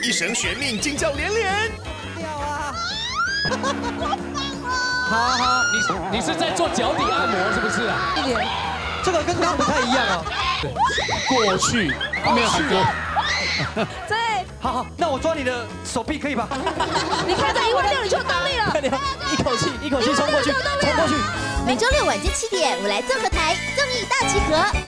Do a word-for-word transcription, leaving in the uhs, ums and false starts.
一生悬命，惊叫连连。 掉啊！ 好好，你你是在做脚底按摩是不是啊？ 一点，这个跟刚刚不太一样哦。 过去没有喊歌。 对， 好好，那我抓你的手臂可以吧？ 你看这一万六，你就有动力了。 快点，一口气，一口气冲过去，冲过去。 每周六晚间七点，我来综合台综艺大集合。